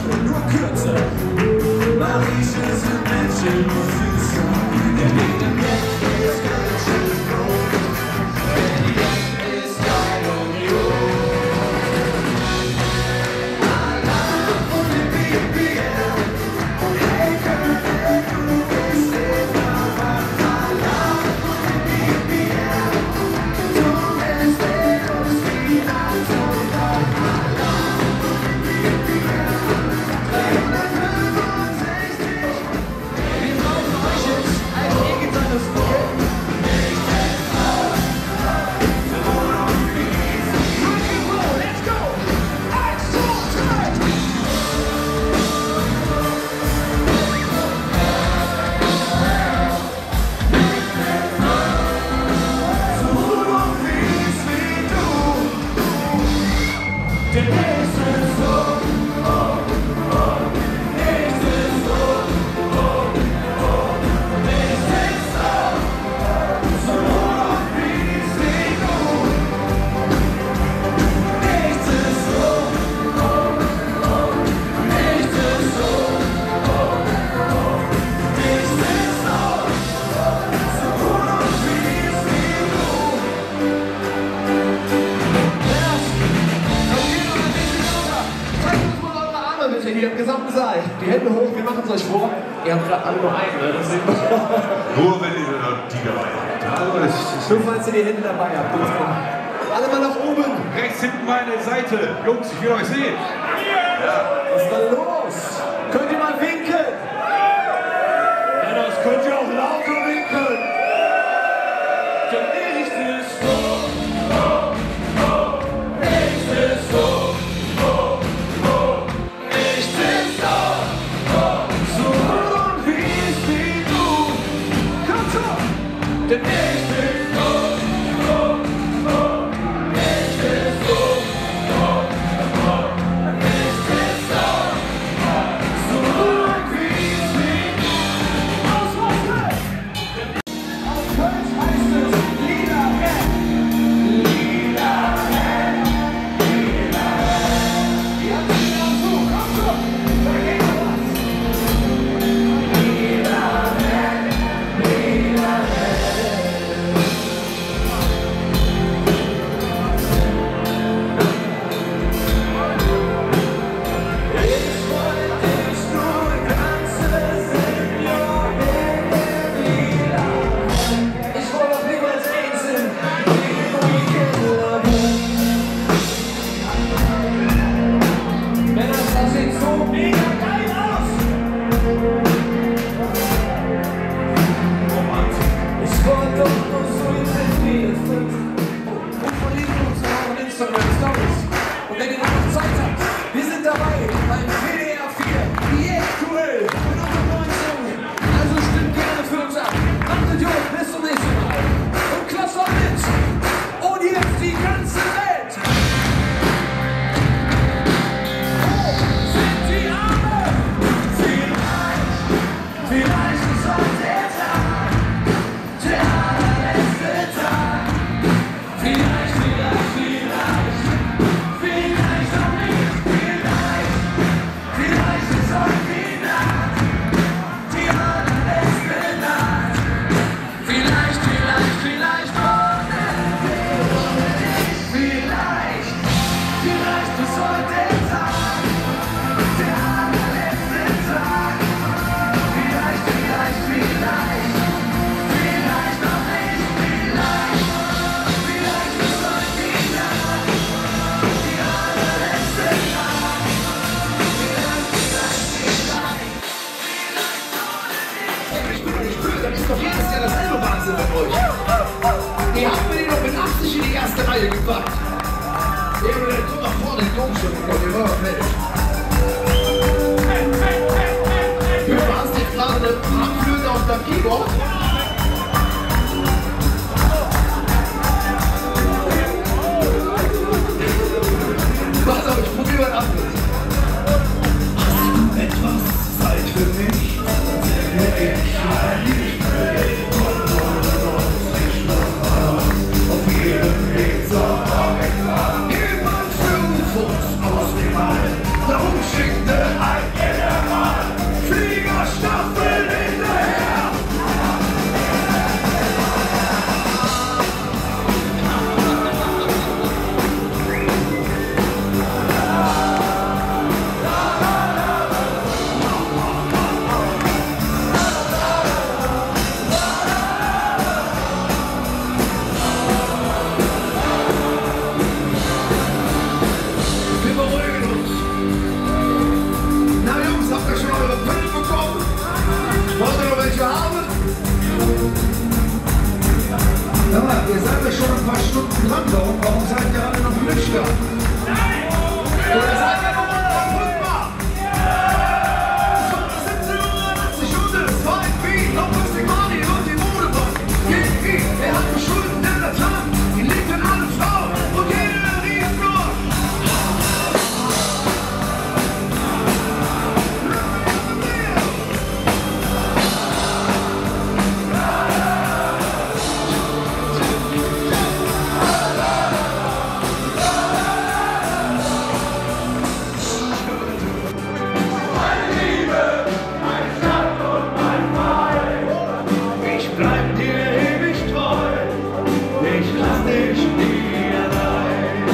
nur kürzer. Marische sind Menschen nur süßer. Der Weg im Bett ist ganz schön groß. Der Jagd ist deine Union. Hier im gesamten Saal. Die Hände hoch, wir machen es euch vor. Ihr habt gerade alle nur einen, ne? Nur wenn ihr die dabei habt. Nur falls ihr die Hände dabei habt. Alle mal nach oben. Rechts hinten meine Seite. Jungs, ich will euch sehen. Ja. Was ist da los? Könnt ihr mal winken? Ja, das könnt ihr auch lauter winken. Der Licht ist so. Der nächste ist so, nächste ist so, nächste ist so, so wie es liegt. Aus Wasser! Auf Kölsch heißt es Lila Red. Lila Red, Lila Red. Die hat sich wieder zu, komm schon, da geht noch was. Lila Red, Lila Red. Und wenn ihr noch Zeit habt, wir sind dabei beim WDR 4, Diätduell mit unseren neuen Song. Also stimmt gerne für uns ab. Achtet Jungs, bis zum nächsten Mal. Und klatscht auch mit. Und jetzt die ganze Welt. Wo sind die Arme? Vielleicht ist heute der Tag, der allerletzte Tag. Vielleicht. Das ist doch jedes Jahr dasselbe Wahnsinn mit euch. Ihr habt mir den doch mit 80 in die erste Reihe gepackt. Ihr kommt nach vorne, Jungs, und ihr war fertig. Du warst jetzt gerade eine Panflöte auf deinem Keyboard. Warte, aber ich probiere mal anderes. Hast du etwas Zeit für mich? Überall schickt Landau, warum seid ihr alle noch nüchtern? Nein! Oder seid ihr noch unverfügbar? So, 1780 und es war ein Beat, auf Lustig Mani und die Modebank. GP, er hat die Schulden in der Tank, ihn liegt in alle Frauen und jeder rief nur. Bleib dir ewig treu, ich lass dich nie allein.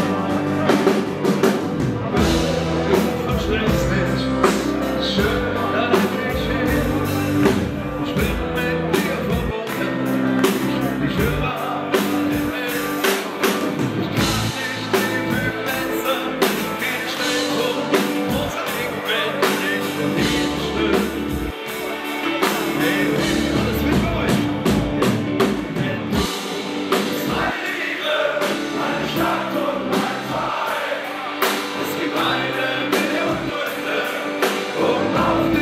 Du verschlägst mich, schön an dich hin. Ich bin mit dir verbunden, ich überall im Wind. Ich kann nicht tief Fenster, wie Schneeturm, Mosaik bin ich von dir bestimmt. Hey, alles mit euch. Auf